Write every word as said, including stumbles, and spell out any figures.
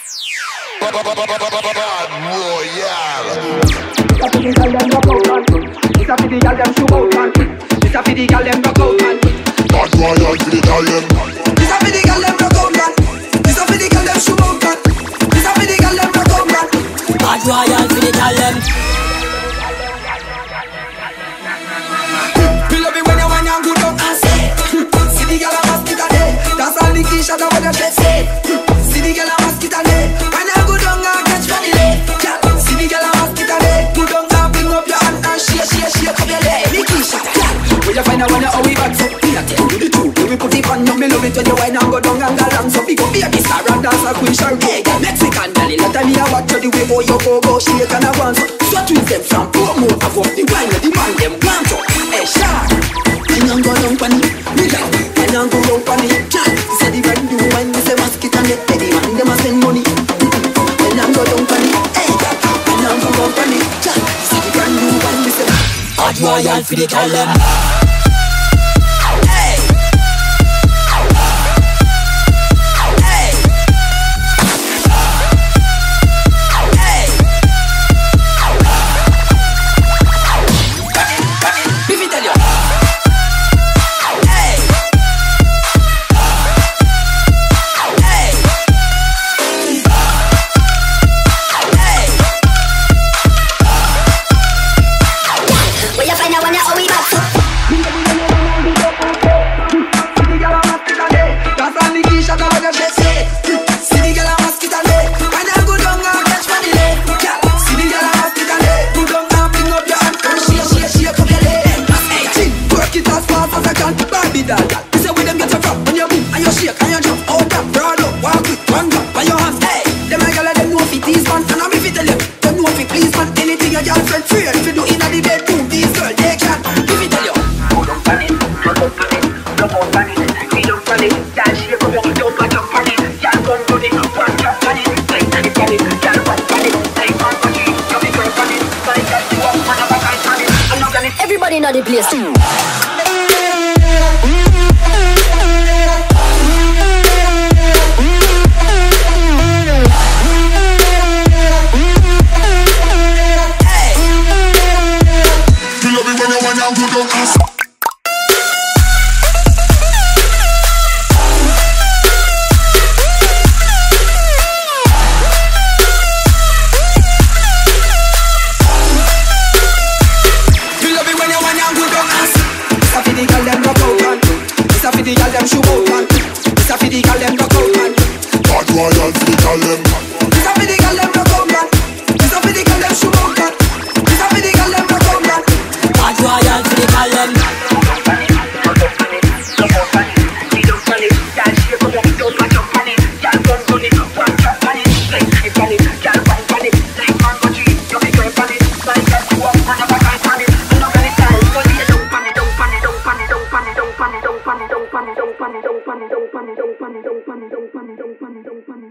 This a for the gal dem shoot out man. This a for the gal dem rock out man. Bad royal for the gal dem. This a for the gal dem rock out man. This a for the gal dem shoot out man. This a for the gal dem rock out man. Bad royal for the gal dem. We love it when you when you go down and say, see the gal a mosquito day. That's all the key shot of what you say. See the gal a mosquito day. When you go down and catch funny day. See the gal a mosquito day. Go down and bring up your hand and shake, shake, shake up your leg. The key shot, where you find out when you how we back so. Me a tell you the truth. We put it on you. Me love it when you wine and go down and go long. So big up baby star and dance a queen shark. Hey, Mexican belly. Let me a watch you the way how you go go shake and a bounce. So twist them from poor more of up the wine. The man them want to. Hey shark. When you go down for me, me love. When you go down for me, chat. Say the brand new wine. Me say mosquito and the the man them a spend money. When you go down for me, hey. When you go down for me, chat. Say the brand new wine. Me say Bad royal for the gal dem. Everybody know the place. Don't funny, don't funny, don't funny, don't funny, don't funny, don't funny, don't funny, don't funny, don't funny, don't funny, don't funny.